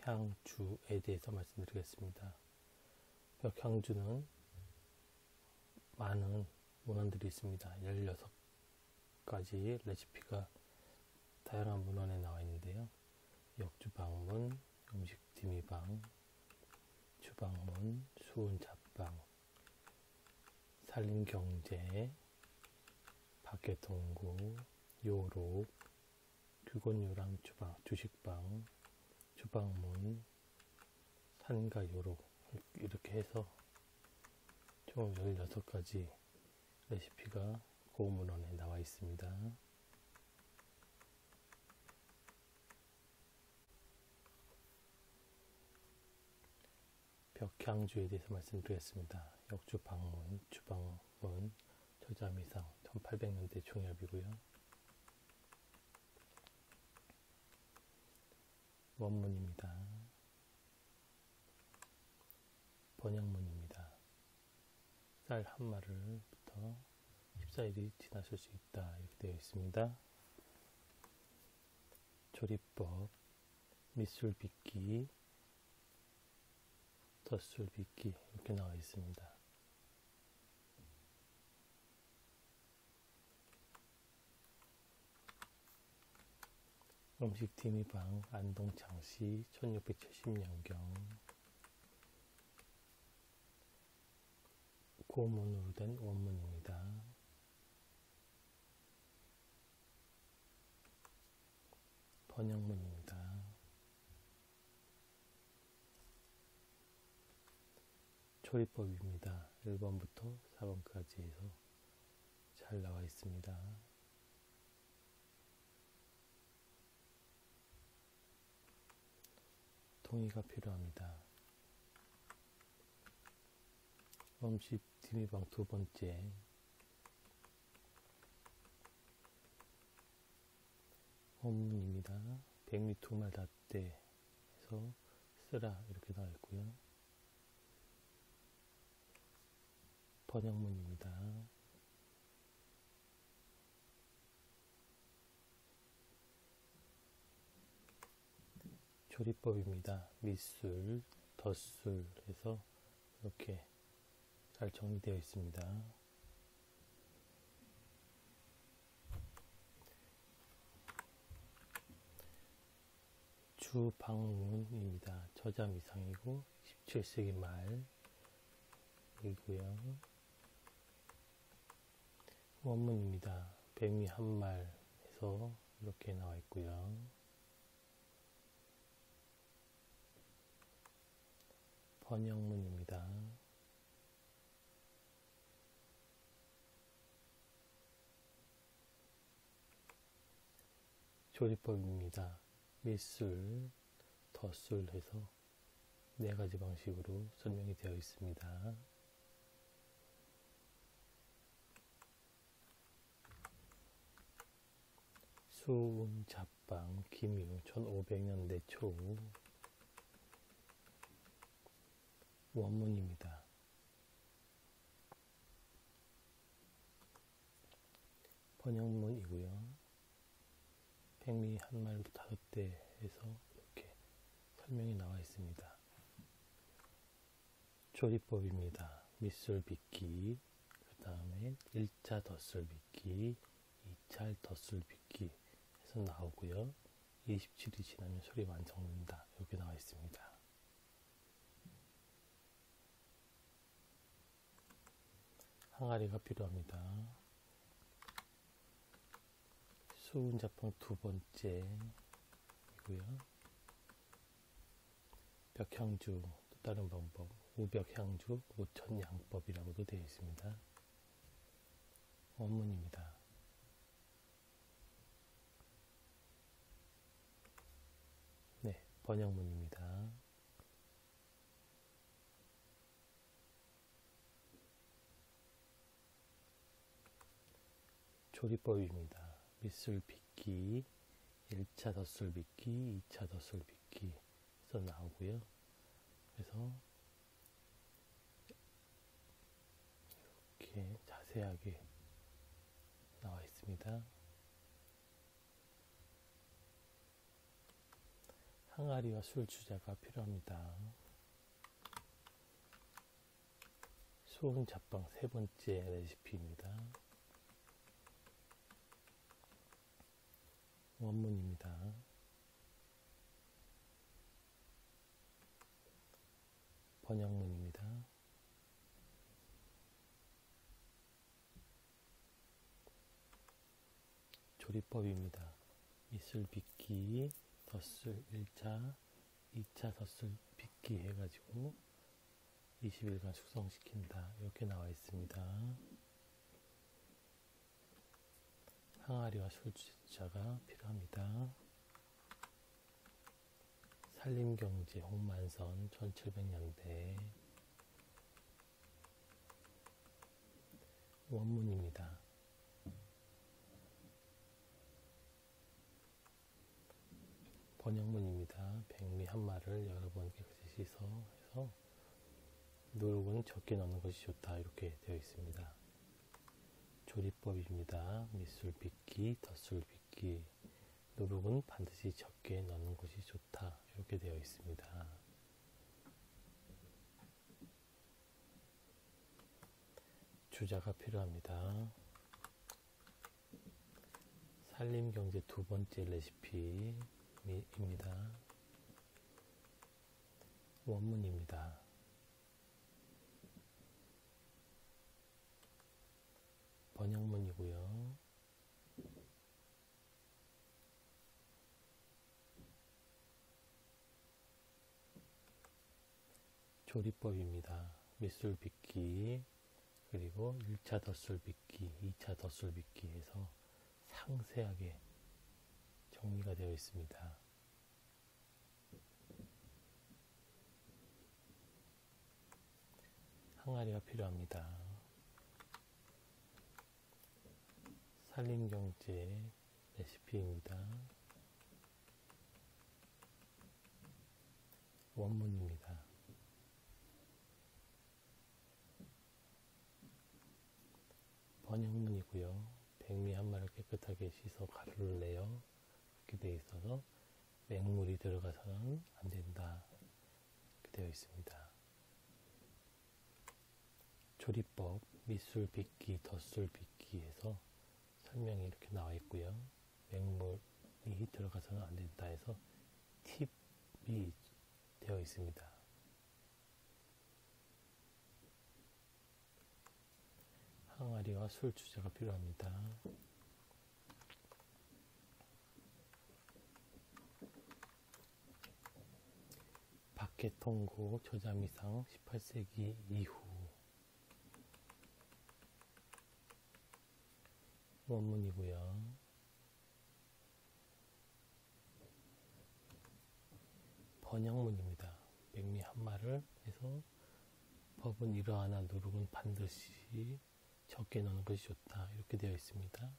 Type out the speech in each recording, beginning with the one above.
벽향주에 대해서 말씀드리겠습니다. 벽향주는 많은 문헌들이 있습니다. 16가지 레시피가 다양한 문헌에 나와 있는데요. 역주방문, 음식디미방, 주방문, 수은잡방, 살림경제, 박개통구, 요록, 규곤요랑 주식방, 주방문, 산가 요록, 이렇게 해서 총 16가지 레시피가 고문헌에 나와 있습니다. 벽향주에 대해서 말씀드리겠습니다. 역주 방문, 주방문, 저자미상 1800년대 총엽이고요. 원문입니다. 번역문입니다. 쌀 한 마리부터 14일이 지나실 수 있다 이렇게 되어 있습니다. 조리법, 밑술 빚기, 덧술 빚기 이렇게 나와 있습니다. 음식디미방 안동창시 1670년경 고문으로 된 원문입니다. 번역문입니다. 조리법입니다. 1번부터 4번까지 해서 잘 나와 있습니다. 동의가 필요합니다. 음식 디미방 2번째 원문입니다. 백미 두말 닷대 해서 쓰라 이렇게 나와 있고요. 번역문입니다. 조리법입니다. 밑술, 덧술 해서 이렇게 잘 정리되어 있습니다. 주방문입니다. 저자미상이고 17세기 말이고요. 원문입니다. 백미 한 말에서 이렇게 나와 있고요. 번역문입니다. 조리법입니다. 밑술, 덧술 해서 4가지 방식으로 설명이 되어 있습니다. 수은잡방 김유 1500년대 초 원문입니다. 번역문이고요. 백미 한 말부터 5대 해서 이렇게 설명이 나와 있습니다. 조리법입니다. 밑술 빚기, 그 다음에 1차 덧술 빚기, 2차 덧술 빚기 해서 나오고요. 27이 지나면 술이 완성된다 이렇게 나와 있습니다. 항아리가 필요합니다. 수은잡방 2번째이고요. 벽향주 또 다른 방법 우벽향주 우천양법이라고도 되어 있습니다. 원문입니다. 네, 번역문입니다. 조리법입니다. 밑술 빚기, 1차 덧술 빚기, 2차 덧술 빚기 해서 나오고요. 그래서 이렇게 자세하게 나와 있습니다. 항아리와 술 주자가 필요합니다. 수은 잡방 세 번째 레시피입니다. 원문입니다. 번역문입니다. 조리법입니다. 밑술 빚기, 덧술 1차, 2차 덧술 빚기 해가지고 20일간 숙성시킨다. 이렇게 나와 있습니다. 항아리와 술주자가 필요합니다. 산림경제 홍만선 1700년대 원문입니다. 번역문입니다. 백미 한 마를 여러 번 깨끗이 씻어 해서 누룩은 적게 넣는 것이 좋다. 이렇게 되어 있습니다. 조리법입니다. 밑술 빚기, 덧술 빚기. 누룩은 반드시 적게 넣는 것이 좋다. 이렇게 되어 있습니다. 주자가 필요합니다. 산림경제 두 번째 레시피입니다. 원문입니다. 번역문이고요. 조리법입니다. 밑술 빚기, 그리고 1차 덧술 빚기, 2차 덧술 빚기 해서 상세하게 정리가 되어 있습니다. 항아리가 필요합니다. 산림경제 레시피입니다. 원문입니다. 번역문이고요. 백미 한 마리를 깨끗하게 씻어 가루를 내어 이렇게 되어 있어서 맹물이 들어가서는 안 된다. 이렇게 되어 있습니다. 조리법, 밑술 빚기, 덧술 빚기 해서 설명이 이렇게 나와 있고요. 맹물이 들어가서는 안 된다 해서 팁이 되어 있습니다. 항아리와 술 주자가 필요합니다. 박해통고 저자미상 18세기 이후 원문이고요. 번역문입니다. 백미 한 마를 해서 법은 이러하나 누룩은 반드시 적게 넣는 것이 좋다. 이렇게 되어 있습니다.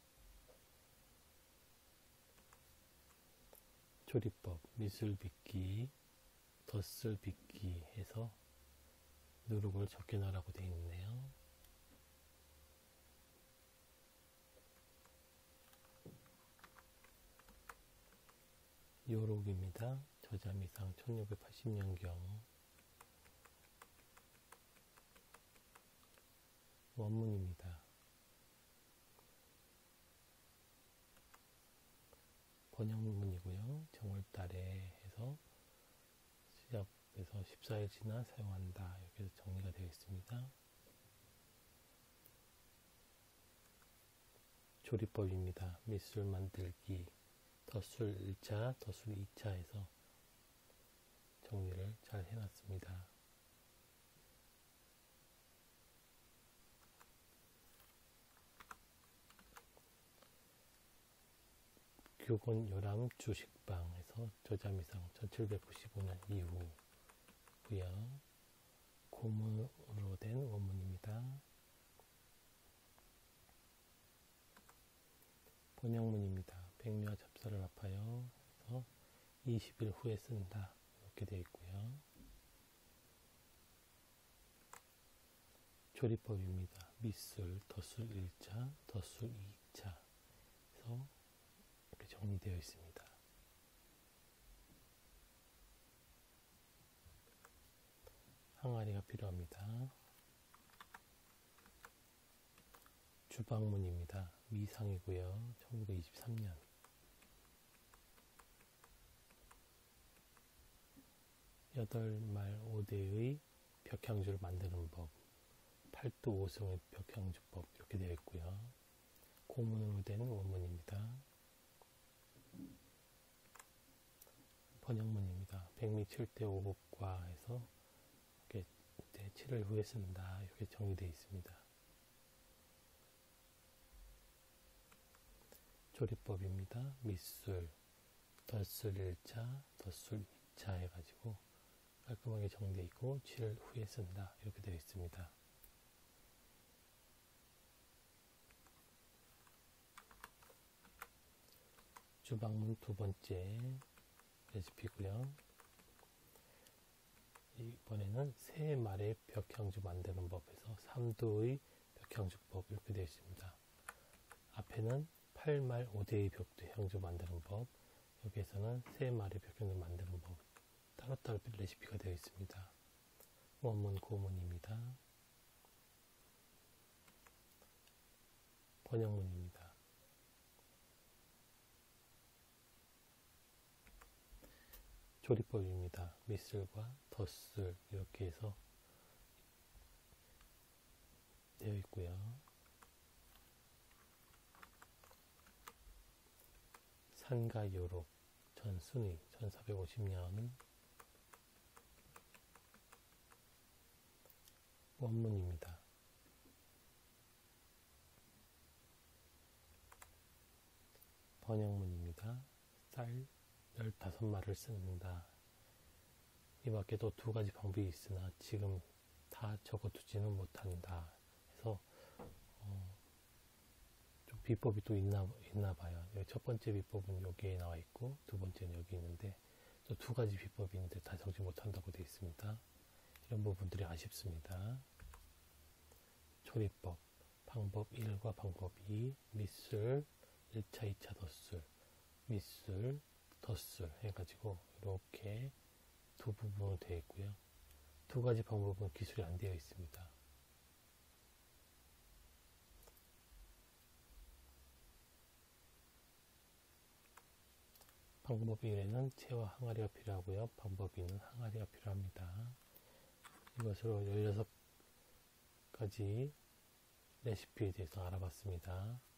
조리법, 밑술 빚기, 덧술 빚기 해서 누룩을 적게 넣으라고 되어 있네요. 요록입니다. 저자미상 1680년경 원문입니다. 번역문이고요. 정월달에 해서 시작해서 14일 지나 사용한다. 이렇게 해서 정리가 되어 있습니다. 조리법입니다. 밑술 만들기, 덧술 1차, 덧술 2차 해서 정리를 잘 해놨습니다. 교곤 요람 주식방에서 저자미상 1795년 이후고요. 고문으로 된 원문입니다. 번역문입니다. 백미와 잡사를 아파요. 그래서 20일 후에 쓴다. 이렇게 되어 있고요. 조리법입니다. 밑술, 덧술 1차, 덧술 2차 해서 이렇게 정리되어 있습니다. 필요합니다. 주방문입니다. 미상이고요. 1923년. 8말 5대의 벽향주를 만드는 법, 8두 5성의 벽향주법 이렇게 되어 있고요. 고문으로 된 원문입니다. 번역문입니다. 백미 7대 5법과 해서 이렇게 7일 후에 쓴다 이렇게 정리되어 있습니다. 조리법입니다. 밑술, 덧술 1차, 덧술 2차 해가지고 깔끔하게 정리되어 있고 7일 후에 쓴다 이렇게 되어 있습니다. 주방문 두 번째 레시피고요. 이번에는 3말의 벽향주 만드는 법에서 3도의 벽향주법 이렇게 되어 있습니다. 앞에는 8말 5대의 벽향주 만드는 법, 여기에서는 3말의 벽향주 만드는 법 따로따로 레시피가 되어 있습니다. 원문 고문입니다. 번역문입니다. 조리법입니다. 밑술과 덧술 이렇게 해서 되어 있고요. 산가 요록 전순위 1450년 원문입니다. 번역문입니다. 쌀 15말을 쓴다. 이 밖에도 2가지 방법이 있으나 지금 다 적어두지는 못한다. 해서 좀 비법이 또 있나 봐요. 첫 번째 비법은 여기에 나와 있고 두 번째는 여기 있는데 또 2가지 비법이 있는데 다 적지 못한다고 되어 있습니다. 이런 부분들이 아쉽습니다. 조리법 방법 1과 방법 2 밑술 1차 2차 덧술 밑술 덧술 해가지고 이렇게 두 부분으로 되어 있고요. 2가지 방법은 기술이 안 되어 있습니다. 방법 1에는 채와 항아리가 필요하고요. 방법 2는 항아리가 필요합니다. 이것으로 16가지 레시피에 대해서 알아봤습니다.